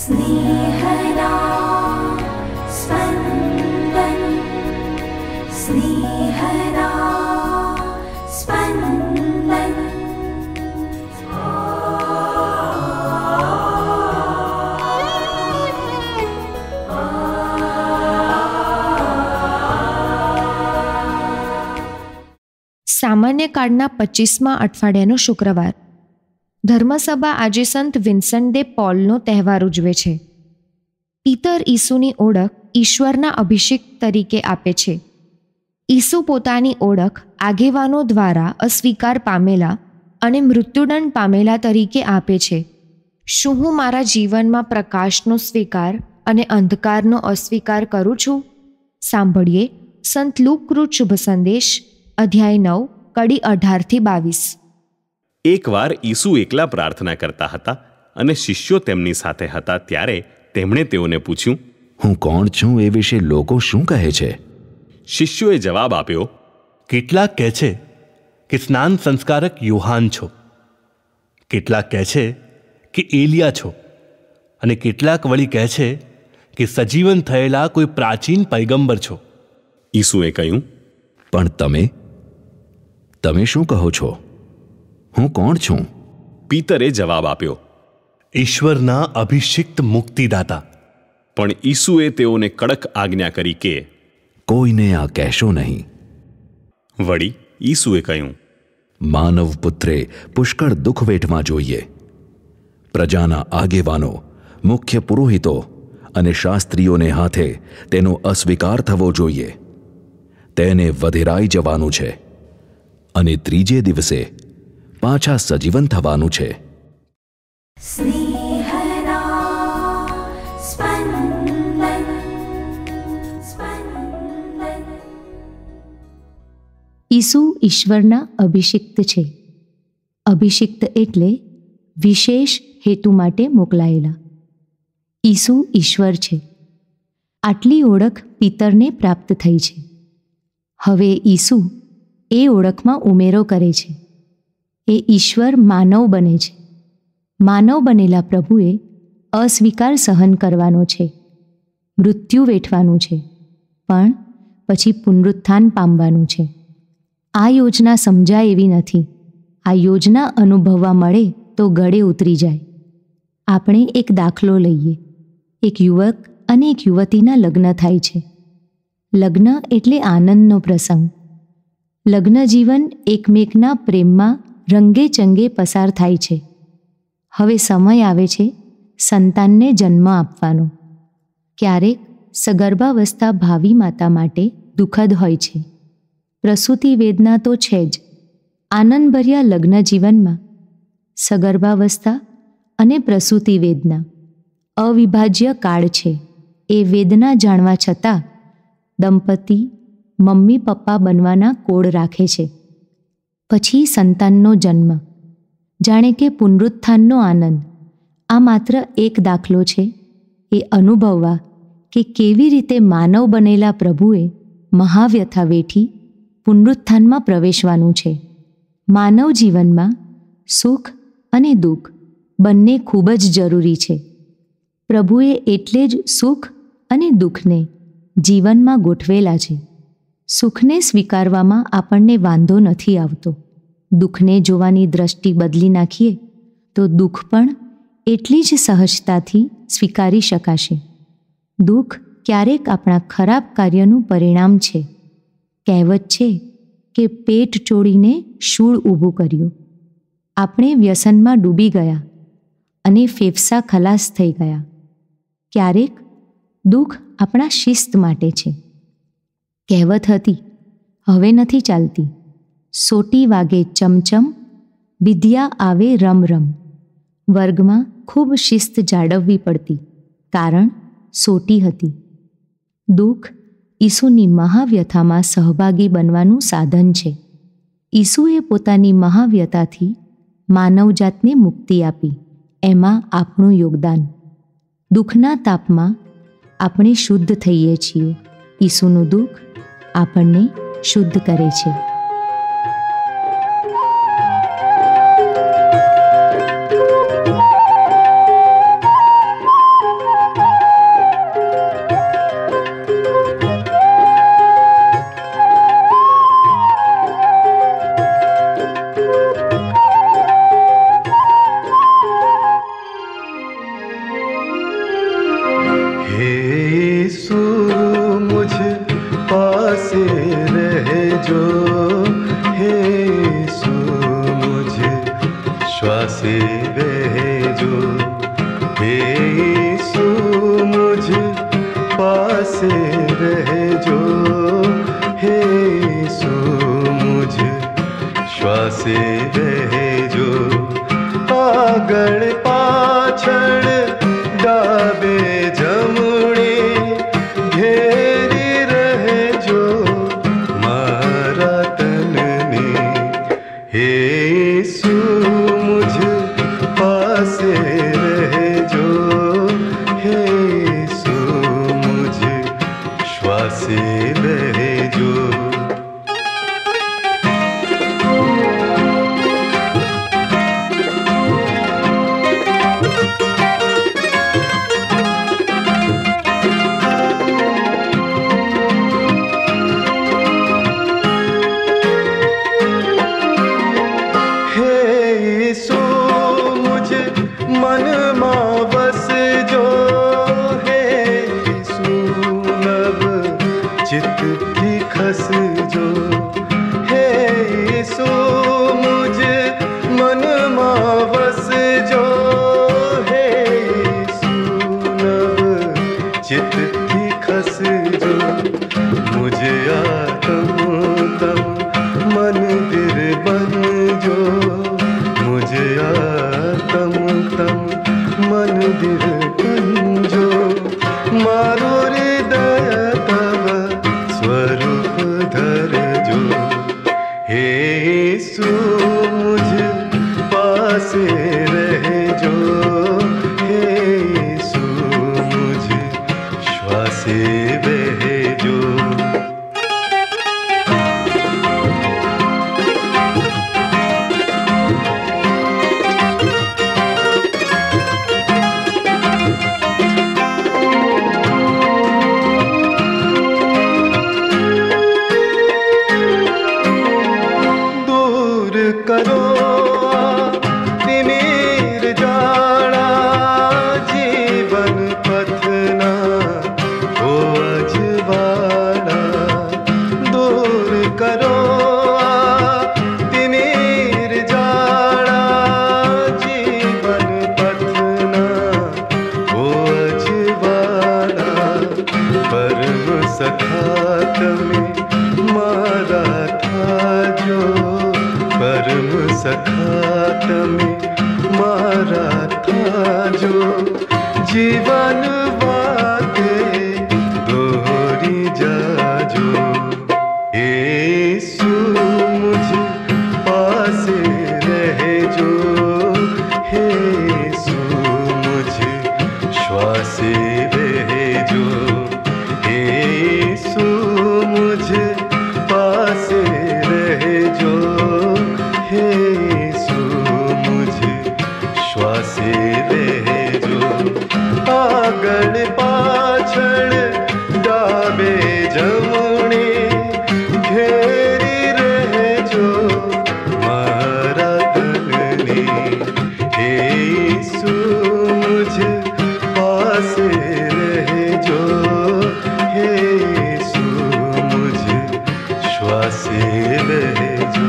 स्नेहदा स्पन्दन स्नेहदा स्पन्दन। સામાન્ય કાળના 25મા અઠવાડિયાનો શુક્રવાર. ધર્મસભા આજે સંત વિન્સન્ટ દે પોલનો તહેવાર ઉજવે છે. પીતર ઈસુની ઓળખ ઈશ્વરના અભિષેક તરીકે આપે છે. ઈસુ પોતાની ઓળખ આગેવાનો દ્વારા અસ્વીકાર પામેલા અને મૃત્યુદંડ પામેલા તરીકે આપે છે. શું હું મારા જીવનમાં પ્રકાશનો સ્વીકાર અને અંધકારનો અસ્વીકાર કરું છું? સાંભળીએ સંત લુકકૃત શુભ સંદેશ અધ્યાય 9 કડી 18-22. એકવાર ઈસુ એકલા પ્રાર્થના કરતા હતા અને શિષ્યો તેમની સાથે હતા. ત્યારે તેમણે તેઓને પૂછ્યું, હું કોણ છું એ વિશે લોકો શું કહે છે? શિષ્યોએ જવાબ આપ્યો, કેટલાક કહે છે કે સ્નાન સંસ્કારક યોહાન છો, કેટલાક કહે છે કે એલિયા છો, અને કેટલાક વળી કહે છે કે સજીવન થયેલા કોઈ પ્રાચીન પૈગંબર છો. ઈસુએ કહ્યું, પણ તમે શું કહો છો? હું કોણ છું? પીતરે જવાબ આપ્યો, ઈશ્વરના અભિષિક્ત મુક્તિદાતા. પણ ઈસુએ તેઓને કડક આજ્ઞા કરી કે કોઈને આ કહેશો નહીં. વળી ઈસુએ કહ્યું, માનવ પુત્રે પુષ્કળ દુઃખ વેઠવા જોઈએ. પ્રજાના આગેવાનો, મુખ્ય પુરોહિતો અને શાસ્ત્રીઓને હાથે તેનો અસ્વીકાર થવો જોઈએ. તેને વધેરાઈ જવાનું છે અને ત્રીજે દિવસે પાછા સજીવન થવાનું છે. સ્નેહदा સ્પन्दન સ્પन्दન। ઈસુ ઈશ્વરના અભિષિક્ત છે. અભિષિક્ત એટલે વિશેષ હેતુ માટે મોકલાયેલા. ઈસુ ઈશ્વર છે. આટલી ઓળખ પિતરને પ્રાપ્ત થઈ છે. હવે ઈસુ એ ઓળખમાં ઉમેરો કરે છે. એ ઈશ્વર માનવ બને છે. માનવ બનેલા પ્રભુએ અસ્વીકાર સહન કરવાનો છે, મૃત્યુ વેઠવાનું છે, પણ પછી પુનરુત્થાન પામવાનું છે. આ યોજના સમજાય એવી નથી. આ યોજના અનુભવવા મળે તો ગળે ઉતરી જાય. આપણે એક દાખલો લઈએ. એક યુવક અને એક યુવતીના લગ્ન થાય છે. લગ્ન એટલે આનંદનો પ્રસંગ. લગ્ન જીવન એકમેકના પ્રેમમાં રંગે ચંગે પસાર થાય છે. હવે સમય આવે છે સંતાનને જન્મ આપવાનો. ક્યારેક સગર્ભાવસ્થા ભાવિ માતા માટે દુઃખદ હોય છે. પ્રસૂતિ વેદના તો છે જ. આનંદભર્યા લગ્ન જીવનમાં સગર્ભાવસ્થા અને પ્રસૂતિ વેદના અવિભાજ્ય કાળ છે. એ વેદના જાણવા છતાં દંપતી મમ્મી પપ્પા બનવાના કોડ રાખે છે. પછી સંતાનનો જન્મ, જાણે કે પુનરુત્થાનનો આનંદ. આ માત્ર એક દાખલો છે એ અનુભવવા કે કેવી રીતે માનવ બનેલા પ્રભુએ મહાવ્યથા વેઠી પુનરુત્થાનમાં પ્રવેશવાનું છે. માનવ જીવનમાં સુખ અને દુઃખ બંને ખૂબ જ જરૂરી છે. પ્રભુએ એટલે જ સુખ અને દુઃખને જીવનમાં ગોઠવેલા છે. સુખને સ્વીકારવામાં આપણને વાંધો નથી આવતો. દુઃખને જોવાની દ્રષ્ટિ બદલી નાખીએ તો દુઃખ પણ એટલી જ સહજતાથી સ્વીકારી શકાશે. દુઃખ ક્યારેક આપણા ખરાબ કાર્યનું પરિણામ છે. કહેવત છે કે પેટ ચોળીને શૂળ ઊભું કર્યું. આપણે વ્યસનમાં ડૂબી ગયા અને ફેફસા ખલાસ થઈ ગયા. ક્યારેક દુઃખ આપણા શિસ્ત માટે છે. કહેવત હતી, હવે નથી ચાલતી. સોટી વાગે ચમચમ, વિદ્યા આવે રમ રમ. વર્ગમાં ખૂબ શિસ્ત જાળવવી પડતી, કારણ સોટી હતી. દુઃખ ઈસુની મહાવ્યથામાં સહભાગી બનવાનું સાધન છે. ઈસુએ પોતાની મહાવ્યથાથી માનવજાતને મુક્તિ આપી. એમાં આપણું યોગદાન. દુઃખના તાપમાં આપણે શુદ્ધ થઈએ છીએ. ઈસુનું દુઃખ આપણને શુદ્ધ કરે છે. हे यीशु मुझ पासे रहे जो, हे यीशु मुझ श्वासे भेजो, हे यीशु मुझ पासे रहे जो, हे यीशु मुझ श्वासे भेजो। આગળ પાછળ ડાબે જમણે ઘેરી રહેજો મારા તનને, હે યીશુ મુझ પાસે રહેજો, હે યીશુ મુझ શ્વાસે રહેજો। जीवन वाते दोहरी जाजो, हे यीशु मुझ पासे रहे जो, हे यीशु मुझ श्वासे भेजो, हे यीशु मुझ पासे रहे जो, हे यीशु मुझ श्वासे भेजो। આગળ પાછળ ડાબે જમણે ઘેરી રહેજો મારા તનને, હે યીશુ મુझ પાસે રહેજો, હે યીશુ મુझ શ્વાસે રહેજો।